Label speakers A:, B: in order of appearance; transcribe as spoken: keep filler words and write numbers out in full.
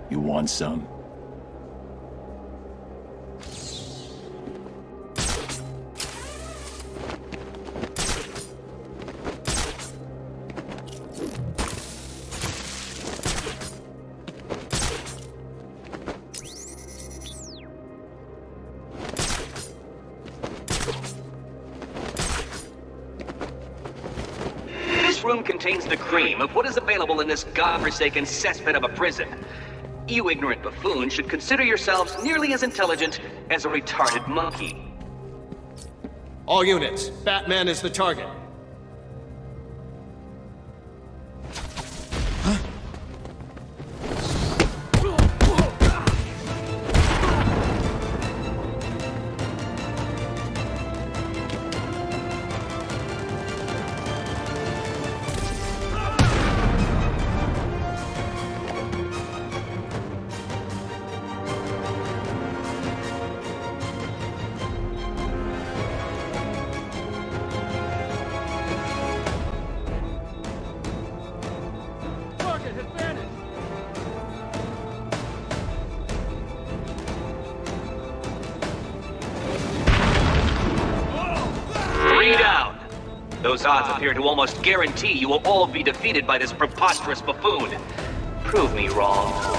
A: You want some?
B: This room contains the cream of what is available in this godforsaken cesspit of a prison. You ignorant buffoons should consider yourselves nearly as intelligent as a retarded monkey.
C: All units, Batman is the target.
B: Down. Those odds appear to almost guarantee you will all be defeated by this preposterous buffoon. Prove me wrong.